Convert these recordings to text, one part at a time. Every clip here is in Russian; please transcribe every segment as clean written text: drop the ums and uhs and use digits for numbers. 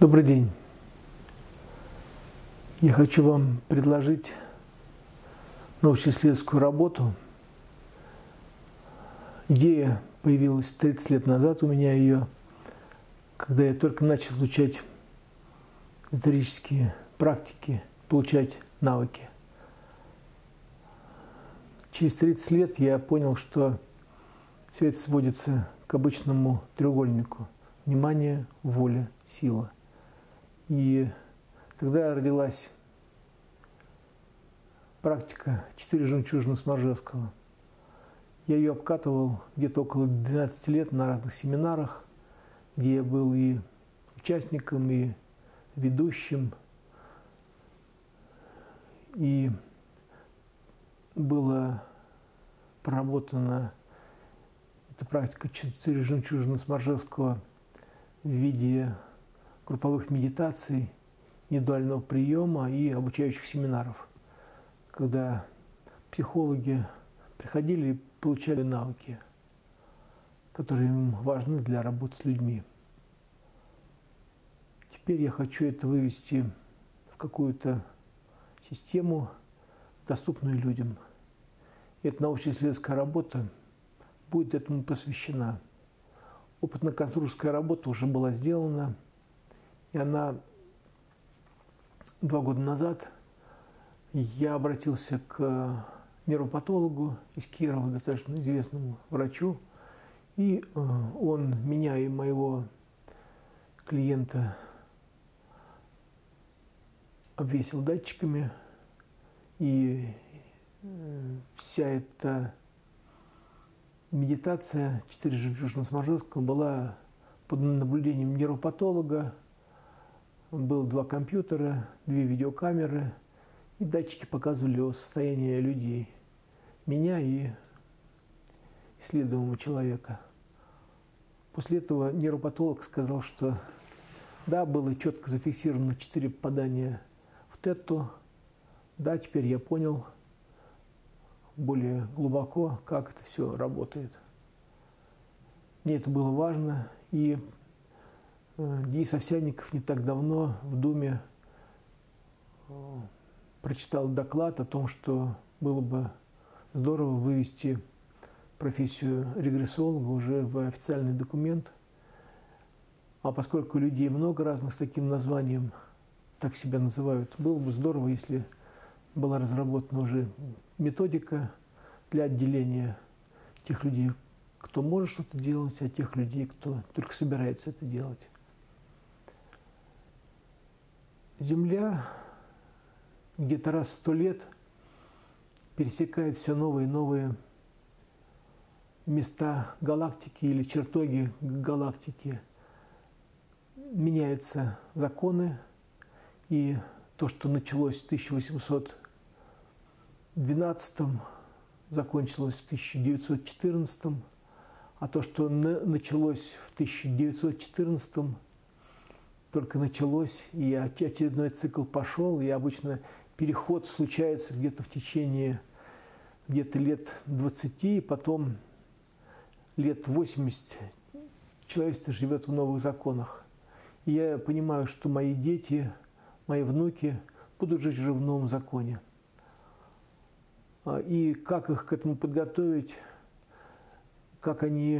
Добрый день. Я хочу вам предложить научно-исследовательскую работу. Идея появилась 30 лет назад у меня ее, когда я только начал изучать эзотерические практики, получать навыки. Через 30 лет я понял, что все это сводится к обычному треугольнику: внимание, воля, сила. И тогда родилась практика «Четыре жемчужины Сморжевского». Я ее обкатывал где-то около 12 лет на разных семинарах, где я был и участником, и ведущим. И была проработана эта практика «Четыре жемчужины Сморжевского» в виде групповых медитаций, индивидуального приема и обучающих семинаров, когда психологи приходили и получали навыки, которые им важны для работы с людьми. Теперь я хочу это вывести в какую-то систему, доступную людям. Эта научно-исследовательская работа будет этому посвящена. Опытно-конструкторская работа уже была сделана, и она 2 года назад я обратился к нейропатологу из Кирова, достаточно известному врачу, и он меня и моего клиента обвесил датчиками, и вся эта медитация «Четыре жемчужины Сморжевского» была под наблюдением нейропатолога. Было 2 компьютера, 2 видеокамеры, и датчики показывали состояние людей, меня и исследуемого человека. После этого нейропатолог сказал, что да, было четко зафиксировано 4 попадания в тетту. Да, теперь я понял более глубоко, как это все работает. Мне это было важно, и Денис Овсянников не так давно в Думе прочитал доклад о том, что было бы здорово вывести профессию регрессолога уже в официальный документ. А поскольку людей много разных с таким названием, так себя называют, было бы здорово, если была разработана уже методика для отделения тех людей, кто может что-то делать, от тех людей, кто только собирается это делать. Земля где-то раз в 100 лет пересекает все новые и новые места галактики или чертоги галактики. Меняются законы, и то, что началось в 1812, закончилось в 1914, а то, что началось в 1914, только началось, и очередной цикл пошел, и обычно переход случается где-то в течение где-то лет 20, и потом лет 80 человечество живет в новых законах. И я понимаю, что мои дети, мои внуки будут жить уже в новом законе. И как их к этому подготовить, как они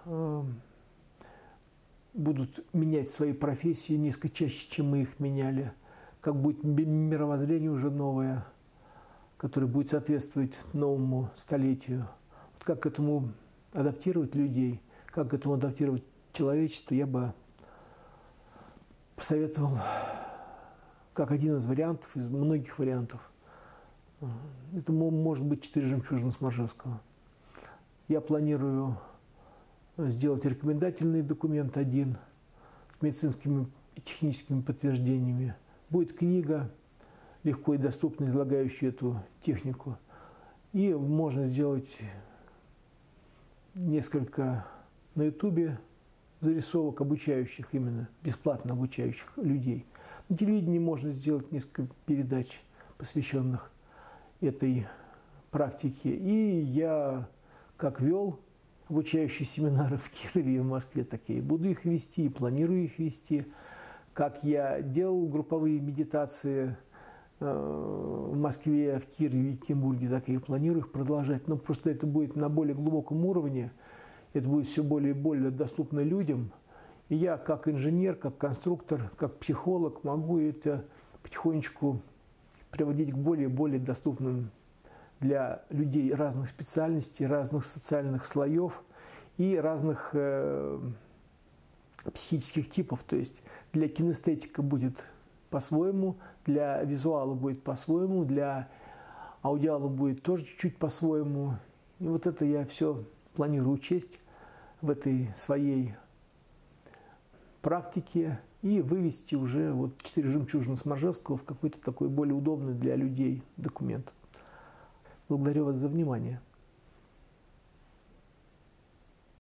будут менять свои профессии несколько чаще, чем мы их меняли, как будет мировоззрение уже новое, которое будет соответствовать новому столетию. Вот как к этому адаптировать людей, как к этому адаптировать человечество, я бы посоветовал как один из вариантов, из многих вариантов. Это может быть 4 жемчужины Сморжевского. Я планирую сделать рекомендательный документ один с медицинскими и техническими подтверждениями. Будет книга, легко и доступно излагающая эту технику. И можно сделать несколько на Ютубе зарисовок, обучающих именно, бесплатно обучающих людей. На телевидении можно сделать несколько передач, посвященных этой практике. И я, как вел обучающие семинары в Кирове и в Москве такие, буду их вести, планирую их вести, как я делал групповые медитации в Москве, в Киеве, в Екатеринбурге, так я и планирую их продолжать. Но просто это будет на более глубоком уровне, это будет все более и более доступно людям. И я как инженер, как конструктор, как психолог могу это потихонечку приводить к более и более доступным для людей разных специальностей, разных социальных слоев и разных психических типов. То есть для кинестетика будет по-своему, для визуала будет по-своему, для аудиала будет тоже чуть-чуть по-своему. И вот это я все планирую учесть в этой своей практике и вывести уже вот 4 жемчужины Сморжевского в какой-то такой более удобный для людей документ. Благодарю вас за внимание.